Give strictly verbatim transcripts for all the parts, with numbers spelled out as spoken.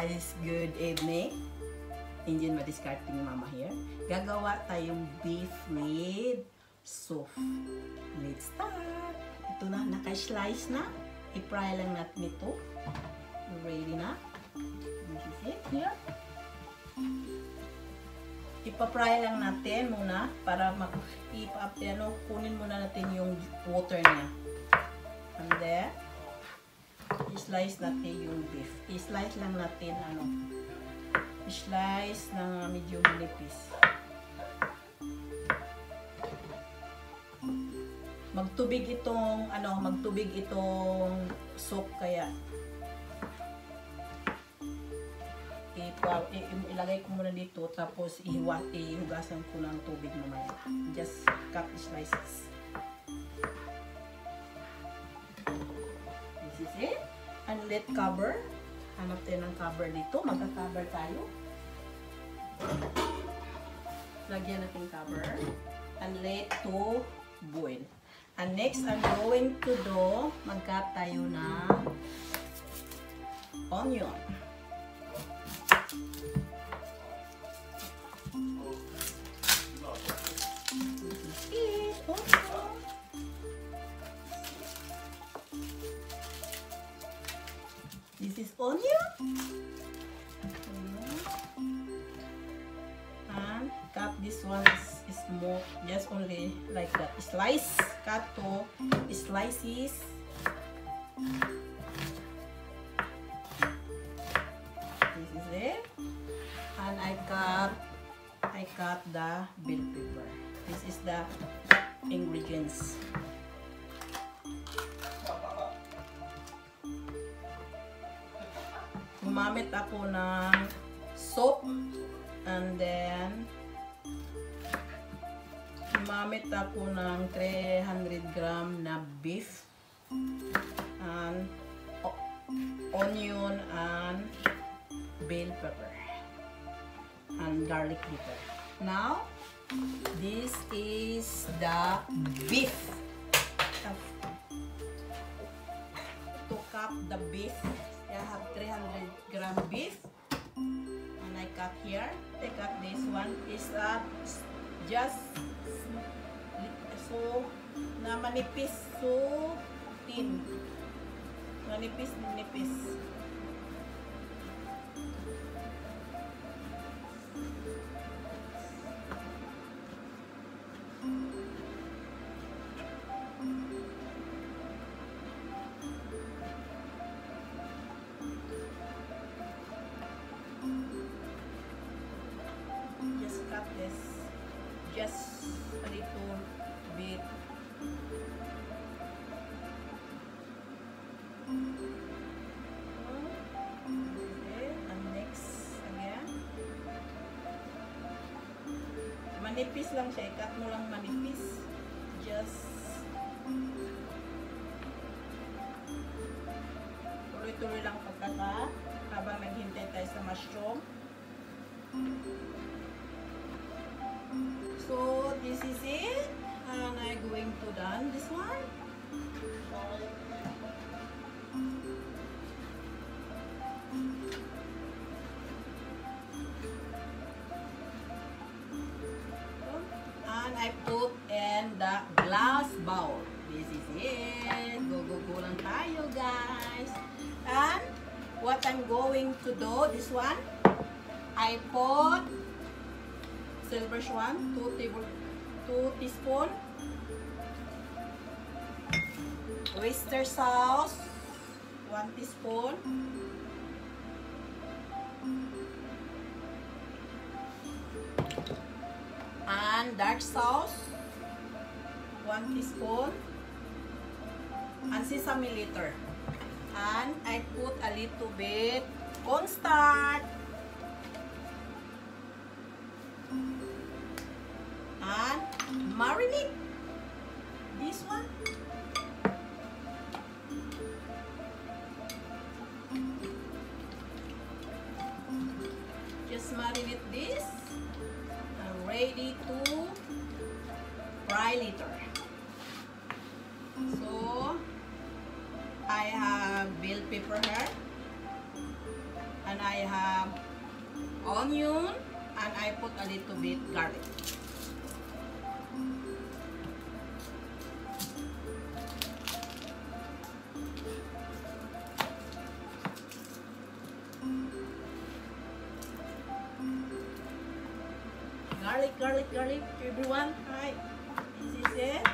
guys! Good evening! Indian madiscarding mama here. Gagawa tayong beef with soup. Let's start! Ito na, naka-slice na. I-fry lang natin ito. Ready na? This is it here. Ipa-fry lang natin muna para ipa-ano, kunin muna natin yung water niya. And then, i-slice natin yung beef. I-slice lang natin, ano, i-slice ng medyo manipis. Magtubig itong, ano, magtubig itong soup kaya. Ipa, ilagay ko muna dito, tapos ihiwa, ihugasan ko ng tubig mamaya. Just cut the slices. This is it. And let cover. Hanap tayo ng cover dito. Magka-cover tayo. Lagyan natin cover. And let to boil. And next, I'm going to do, mag-cut tayo ng onion. This is onion. And cut this one is, is more, just only like that. Slice, cut to slices. This is it. And I cut, I cut the bell pepper. This is the ingredients. Gumamit ako ng soap, and then gumamit ako ng three hundred gram na beef, and onion, and bell pepper, and garlic pepper. Now, this is the beef. To cut the beef, I have three hundred gram beef, and I cut here. I cut this one is uh, just so na manipis, so thin, manipis manipis. Just cut this, just a little bit. Okay, and next again. Manipis lang siya, cut mo lang manipis. Just tuloy-tuloy lang pagkata habang naghintay tayo sa mushroom. So this is it, and I'm going to done this one. And I put in the glass bowl. This is it. Go go go lang tayo, guys. And what I'm going to do, this one, I put silver swan, two table, two teaspoon, oyster sauce, one teaspoon, and dark sauce, one teaspoon, and sesame litter, and I put a little bit cornstarch. And marinate this one. Just marinate this and ready to fry later. So I have bell pepper here. and I have onion, and I put a little bit garlic. Garlic, garlic, garlic, everyone. Hi, this is it.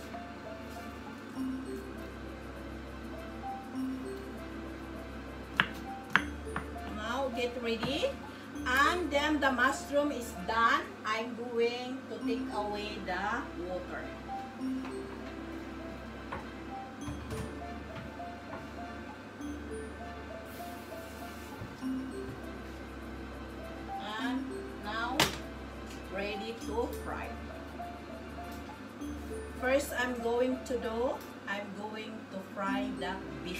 Now get ready. And then the mushroom is done. I'm going to take away the water. And now ready to fry. First, I'm going to do, I'm going to fry the beef.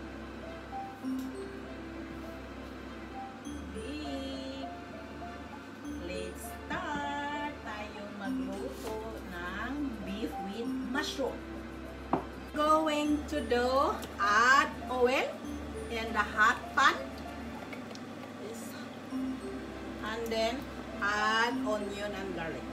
Beef. Let's start tayong magluto ng beef with mushroom. Going to do, add oil in the hot pan. This. And then add onion and garlic.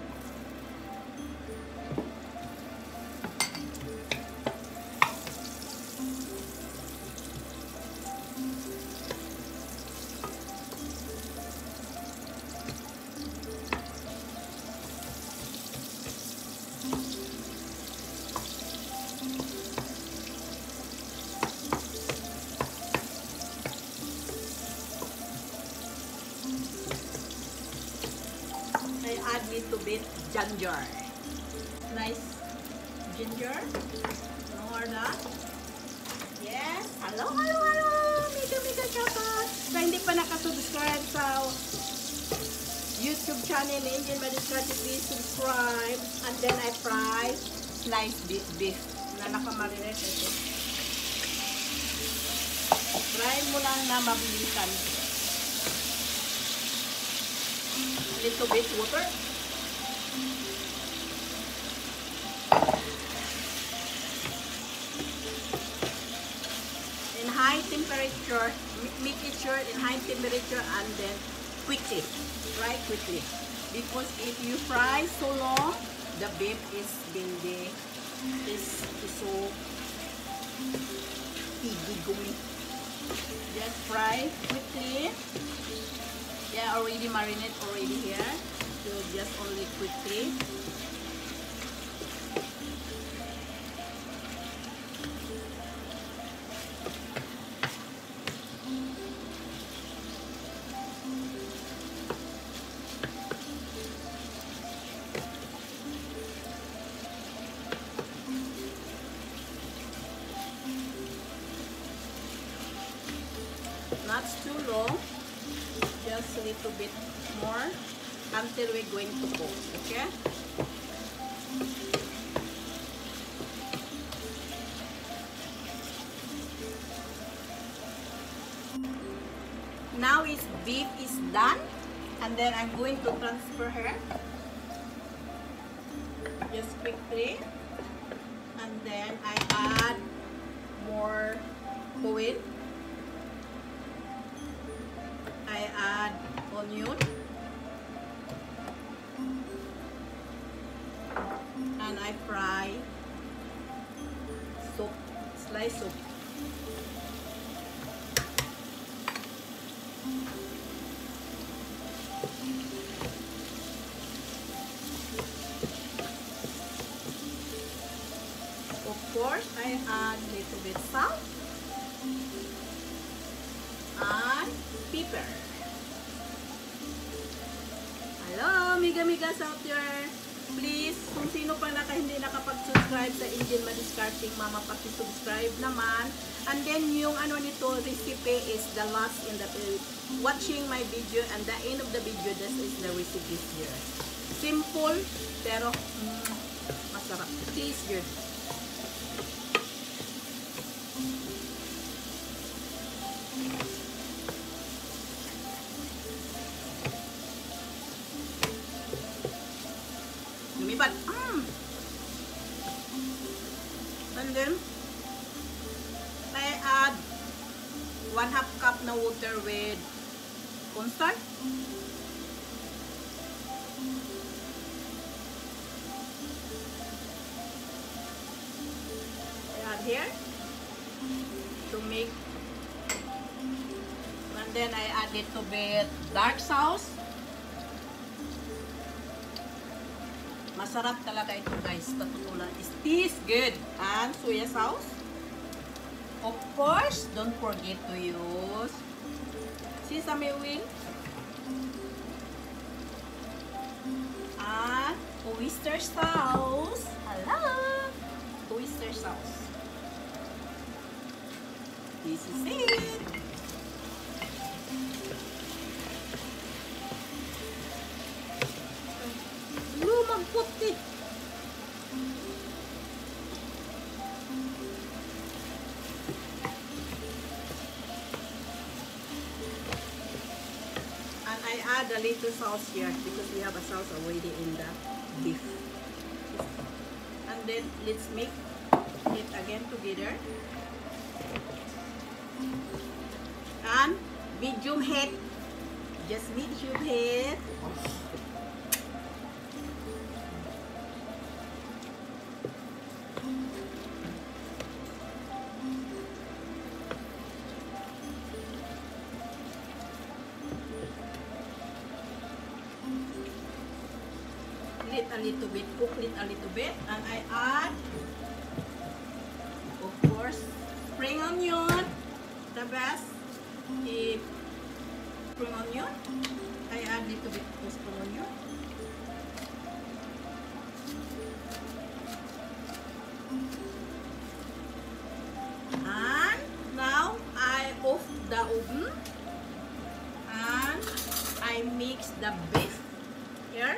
I add little bit ginger. Nice ginger. No more that. Yes. Hello, hello, hello. Mega, mega shoutout. Sa hindi pa nakasubscribe sa YouTube channel ni Indian Madiscarte, please subscribe. And then I fry sliced beef, beef na nakamarinate ito. Fry mo lang na mabilisan. Little bit water. In high temperature, make it sure in high temperature and then quickly, fry quickly. Because if you fry so long, the beef is building, is, is so piggy. Just fry quickly. Yeah, already marinate already here. So just only quickly. Not too long. Just a little bit more until we're going to cook, okay? Now is beef is done, and then I'm going to transfer her just quickly, and then I add more oil. I add onion and I fry soup, slice soup. Of course, I add little bit salt and pepper. Hello, miga-migas out there. Please, kung sino pa naka hindi nakapag-subscribe sa Indian Madiscarting Mama, paki-subscribe naman. And then yung ano nito recipe is the last in the uh, watching my video, and the end of the video, this is the recipe here. Simple pero mm, masarap. Tastes good. Lumipad. Mm. And then I add one half cup na water with add little bit dark sauce. Masarap talaga ito guys, totoo lang. It tastes good. And soya sauce. Of course, don't forget to use sesame oil. And oyster sauce. Hello! Oyster sauce. This is it. Lumang puti. And I add a little sauce here because we have a sauce already in the beef. And then let's mix it again together. And medium heat. Just medium heat. It a little bit, cook it a little bit, and I add, of course, spring onion, the best is spring onion. I add little bit of spring onion. And now I off the oven and I mix the beef here.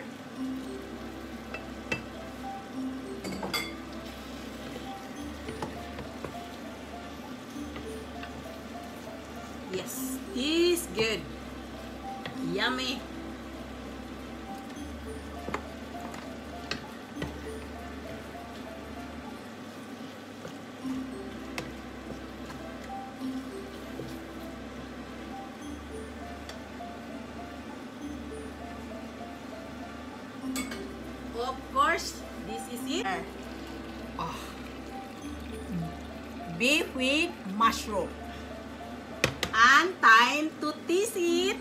Yes, it's good. Yummy. Of course, this is it. Oh. Beef with mushroom. And time to taste it.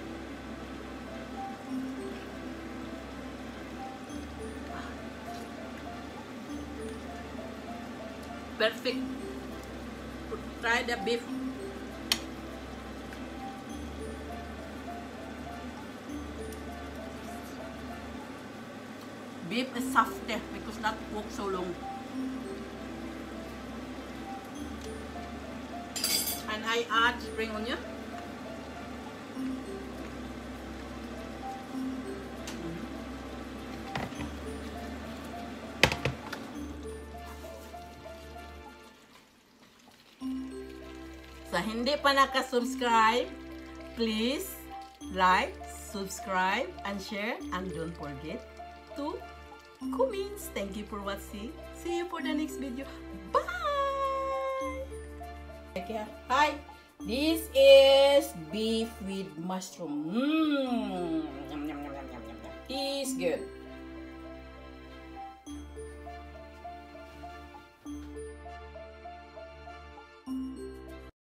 Perfect. Try the beef. Beef is softer because not cooked so long. And I add spring onion. Sa hindi pa naka-subscribe, please like, subscribe, and share. And don't forget to comment. Thank you for watching. See you for the next video. Bye! Hi, this is beef with mushroom. Mmm, yum, yum, yum, yum, yum, yum. It's good.